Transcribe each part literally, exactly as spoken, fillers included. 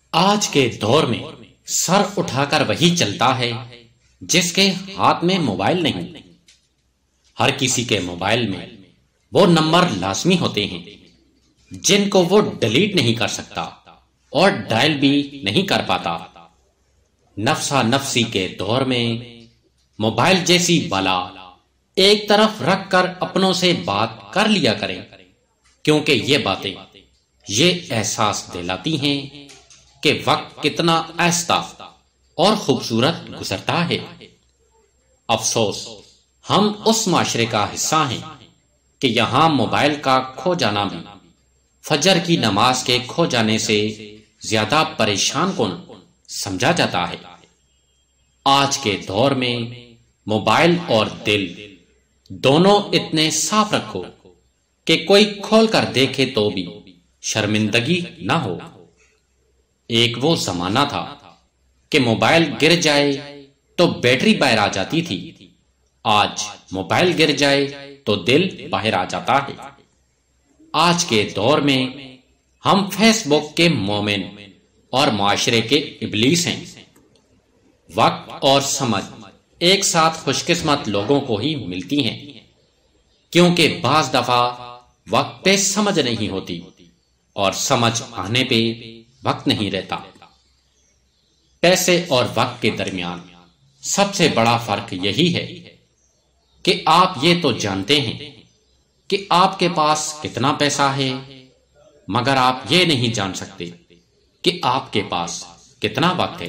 آج کے دور میں سر اٹھا کر وہی چلتا ہے جس کے ہاتھ میں موبائل نہیں۔ ہر کسی کے موبائل میں وہ نمبر لازمی ہوتے ہیں جن کو وہ ڈیلیٹ نہیں کر سکتا اور ڈائل بھی نہیں کر پاتا۔ نفسا نفسی کے دور میں موبائل جیسی بلا ایک طرف رکھ کر اپنوں سے بات کر لیا کریں، کیونکہ یہ باتیں یہ احساس دلاتی ہیں کہ وقت کتنا آہستہ اور خوبصورت گزرتا ہے۔ افسوس، ہم اس معاشرے کا حصہ ہیں کہ یہاں موبائل کا کھو جانا بھی فجر کی نماز کے کھو جانے سے زیادہ پریشان کن سمجھا جاتا ہے۔ آج کے دور میں موبائل اور دل دونوں اتنے صاف رکھو کہ کوئی کھول کر دیکھے تو بھی شرمندگی نہ ہو۔ ایک وہ زمانہ تھا کہ موبائل گر جائے تو بیٹری باہر آ جاتی تھی، آج موبائل گر جائے تو دل باہر آ جاتا ہے۔ آج کے دور میں ہم فیس بک کے مومن اور معاشرے کے ابلیس ہیں۔ وقت اور سمجھ ایک ساتھ خوش قسمت لوگوں کو ہی ملتی ہیں، کیونکہ بعض دفعہ وقت پہ سمجھ نہیں ہوتی اور سمجھ آنے پہ وقت نہیں رہتا۔ پیسے اور وقت کے درمیان سب سے بڑا فرق یہی ہے کہ آپ یہ تو جانتے ہیں کہ آپ کے پاس کتنا پیسہ ہے، مگر آپ یہ نہیں جان سکتے کہ آپ کے پاس کتنا وقت ہے۔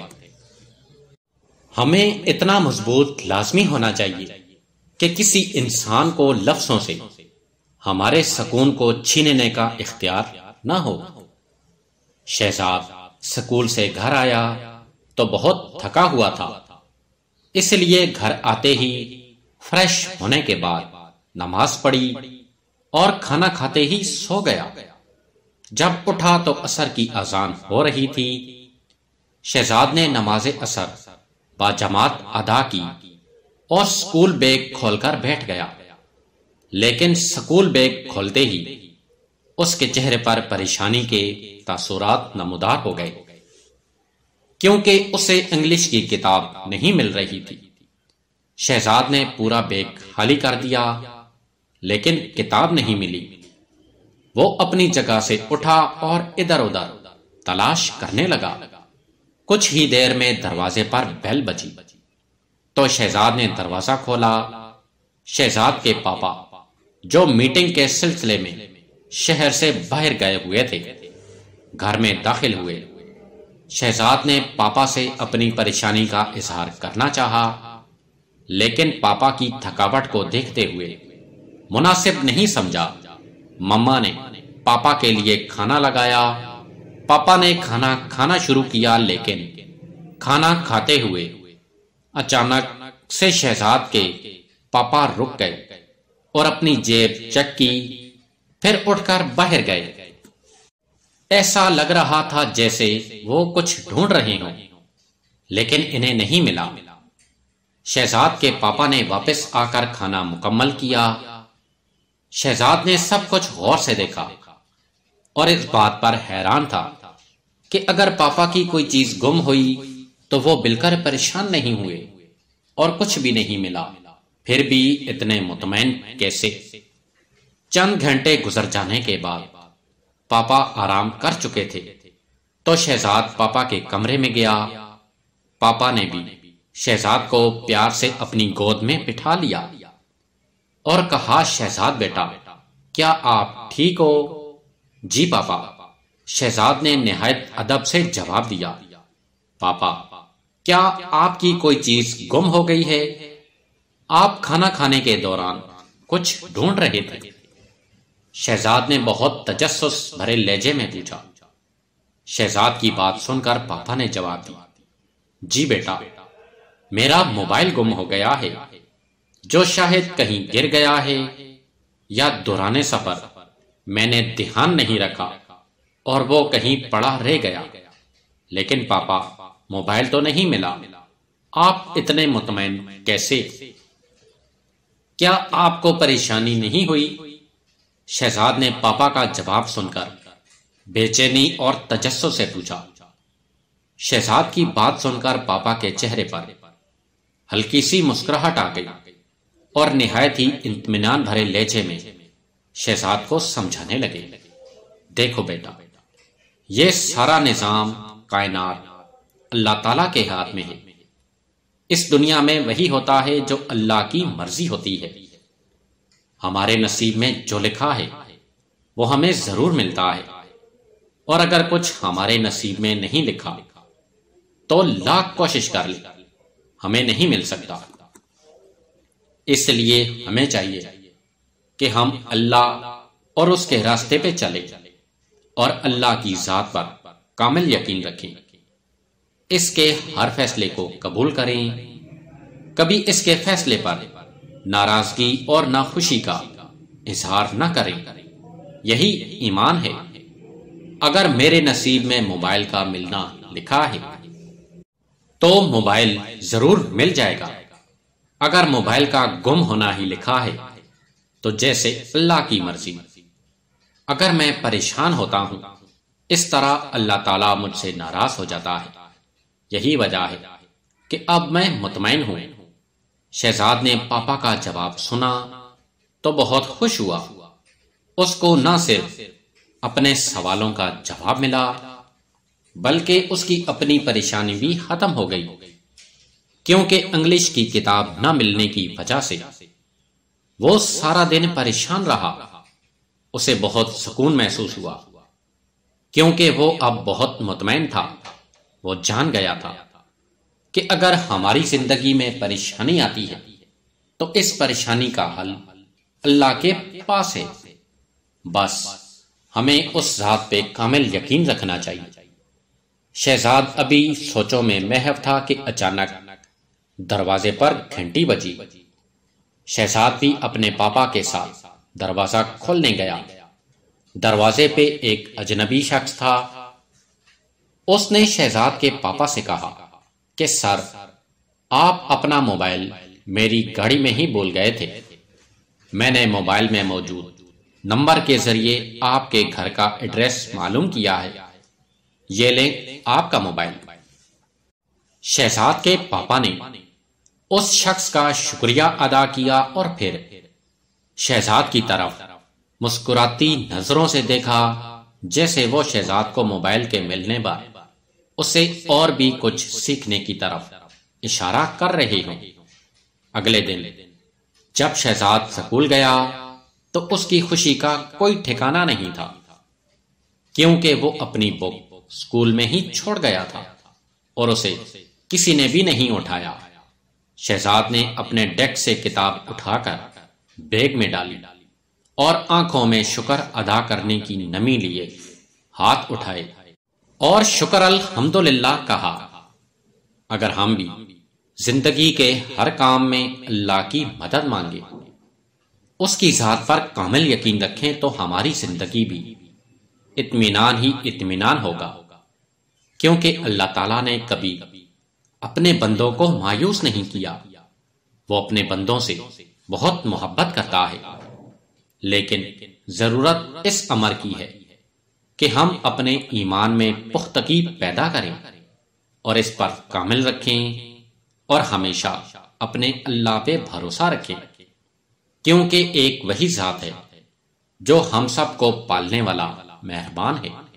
ہمیں اتنا مضبوط لازمی ہونا چاہیے کہ کسی انسان کو لفظوں سے ہمارے سکون کو چھیننے کا اختیار نہ ہو۔ شہزاد سکول سے گھر آیا تو بہت تھکا ہوا تھا، اس لیے گھر آتے ہی فریش ہونے کے بعد نماز پڑھی اور کھانا کھاتے ہی سو گیا۔ جب اٹھا تو عصر کی اذان ہو رہی تھی۔ شہزاد نے نماز عصر باجماعت ادا کی اور سکول بیگ کھول کر بیٹھ گیا، لیکن سکول بیگ کھولتے ہی اس کے چہرے پر پریشانی کے تاثرات نمودار ہو گئے، کیونکہ اسے انگلش کی کتاب نہیں مل رہی تھی۔ شہزاد نے پورا بیگ خالی کر دیا، لیکن کتاب نہیں ملی۔ وہ اپنی جگہ سے اٹھا اور ادھر ادھر تلاش کرنے لگا۔ کچھ ہی دیر میں دروازے پر بیل بجی تو شہزاد نے دروازہ کھولا۔ شہزاد کے پاپا، جو میٹنگ کے سلسلے میں شہر سے باہر گئے ہوئے تھے، گھر میں داخل ہوئے۔ شہزاد نے پاپا سے اپنی پریشانی کا اظہار کرنا چاہا، لیکن پاپا کی تھکاوٹ کو دیکھتے ہوئے مناسب نہیں سمجھا۔ مما نے پاپا کے لیے کھانا لگایا۔ پاپا نے کھانا کھانا شروع کیا، لیکن کھانا کھاتے ہوئے اچانک سے شہزاد کے پاپا رک گئے اور اپنی جیب چیک کی، پھر اٹھ کر باہر گئے۔ ایسا لگ رہا تھا جیسے وہ کچھ ڈھونڈ رہے ہوں، لیکن انہیں نہیں ملا۔ شہزاد کے پاپا نے واپس آ کر کھانا مکمل کیا۔ شہزاد نے سب کچھ غور سے دیکھا اور اس بات پر حیران تھا کہ اگر پاپا کی کوئی چیز گم ہوئی تو وہ بل کر پریشان نہیں ہوئے اور کچھ بھی نہیں ملا، پھر بھی اتنے مطمئن کیسے؟ چند گھنٹے گزر جانے کے بعد پاپا آرام کر چکے تھے تو شہزاد پاپا کے کمرے میں گیا۔ پاپا نے بھی شہزاد کو پیار سے اپنی گود میں بٹھا لیا اور کہا، شہزاد بیٹا، کیا آپ ٹھیک ہو؟ جی پاپا، شہزاد نے نہایت ادب سے جواب دیا۔ پاپا، کیا آپ کی کوئی چیز گم ہو گئی ہے؟ آپ کھانا کھانے کے دوران کچھ ڈھونڈ رہے تھے۔ شہزاد نے بہت تجسس بھرے لہجے میں پوچھا۔ شہزاد کی بات سن کر پاپا نے جواب دیا، جی بیٹا، میرا موبائل گم ہو گیا ہے، جو شاید کہیں گر گیا ہے یا دوران سفر میں نے دھیان نہیں رکھا اور وہ کہیں پڑا رہ گیا۔ لیکن پاپا، موبائل تو نہیں ملا، آپ اتنے مطمئن کیسے؟ کیا آپ کو پریشانی نہیں ہوئی؟ شہزاد نے پاپا کا جواب سن کر بے چینی اور تجسس سے پوچھا۔ شہزاد کی بات سن کر پاپا کے چہرے پر ہلکی سی مسکراہٹ آ گئی اور نہایت ہی اطمینان بھرے لہجے میں شہزاد کو سمجھانے لگے، دیکھو بیٹا، یہ سارا نظام کائنات اللہ تعالیٰ کے ہاتھ میں ہے۔ اس دنیا میں وہی ہوتا ہے جو اللہ کی مرضی ہوتی ہے۔ ہمارے نصیب میں جو لکھا ہے وہ ہمیں ضرور ملتا ہے، اور اگر کچھ ہمارے نصیب میں نہیں لکھا تو لاکھ کوشش کر لے ہمیں نہیں مل سکتا۔ اس لیے ہمیں چاہیے کہ ہم اللہ اور اس کے راستے پہ چلیں اور اللہ کی ذات پر کامل یقین رکھیں، اس کے ہر فیصلے کو قبول کریں، کبھی اس کے فیصلے پر ناراضگی اور ناخوشی کا اظہار نہ کریں۔ یہی ایمان ہے۔ اگر میرے نصیب میں موبائل کا ملنا لکھا ہے تو موبائل ضرور مل جائے گا، اگر موبائل کا گم ہونا ہی لکھا ہے تو جیسے اللہ کی مرضی۔ اگر میں پریشان ہوتا ہوں اس طرح اللہ تعالیٰ مجھ سے ناراض ہو جاتا ہے۔ یہی وجہ ہے کہ اب میں مطمئن ہوں۔ شہزاد نے پاپا کا جواب سنا تو بہت خوش ہوا۔ اس کو نہ صرف اپنے سوالوں کا جواب ملا بلکہ اس کی اپنی پریشانی بھی ختم ہو گئی، کیونکہ انگلش کی کتاب نہ ملنے کی وجہ سے وہ سارا دن پریشان رہا۔ اسے بہت سکون محسوس ہوا کیونکہ وہ اب بہت مطمئن تھا۔ وہ جان گیا تھا کہ اگر ہماری زندگی میں پریشانی آتی ہے تو اس پریشانی کا حل اللہ کے پاس ہے، بس ہمیں اس ذات پہ کامل یقین رکھنا چاہیے۔ شہزاد ابھی سوچوں میں محو تھا کہ اچانک دروازے پر گھنٹی بجی۔ شہزاد بھی اپنے پاپا کے ساتھ دروازہ کھولنے گیا۔ دروازے پہ ایک اجنبی شخص تھا۔ اس نے شہزاد کے پاپا سے کہا کہ سر، آپ اپنا موبائل میری گاڑی میں ہی بھول گئے تھے۔ میں نے موبائل میں موجود نمبر کے ذریعے آپ کے گھر کا ایڈریس معلوم کیا ہے، یہ لیں آپ کا موبائل۔ شہزاد کے پاپا نے اس شخص کا شکریہ ادا کیا اور پھر شہزاد کی طرف مسکراتی نظروں سے دیکھا، جیسے وہ شہزاد کو موبائل کے ملنے پر اسے اور بھی کچھ سیکھنے کی طرف اشارہ کر رہے ہوں۔ اگلے دن جب شہزاد سکول گیا تو اس کی خوشی کا کوئی ٹھکانہ نہیں تھا، کیونکہ وہ اپنی بک اسکول میں ہی چھوڑ گیا تھا اور اسے کسی نے بھی نہیں اٹھایا۔ شہزاد نے اپنے ڈیسک سے کتاب اٹھا کر بیگ میں ڈالی اور آنکھوں میں شکر ادا کرنے کی نمی لیے ہاتھ اٹھائے اور شکر الحمدللہ کہا۔ اگر ہم بھی زندگی کے ہر کام میں اللہ کی مدد مانگے، اس کی ذات پر کامل یقین رکھیں تو ہماری زندگی بھی اطمینان ہی اطمینان ہوگا، کیونکہ اللہ تعالیٰ نے کبھی اپنے بندوں کو مایوس نہیں کیا۔ وہ اپنے بندوں سے بہت محبت کرتا ہے، لیکن ضرورت اس امر کی ہے کہ ہم اپنے ایمان میں پختگی پیدا کریں اور اس پر کامل رکھیں اور ہمیشہ اپنے اللہ پہ بھروسہ رکھیں، کیونکہ ایک وہی ذات ہے جو ہم سب کو پالنے والا مہربان ہے۔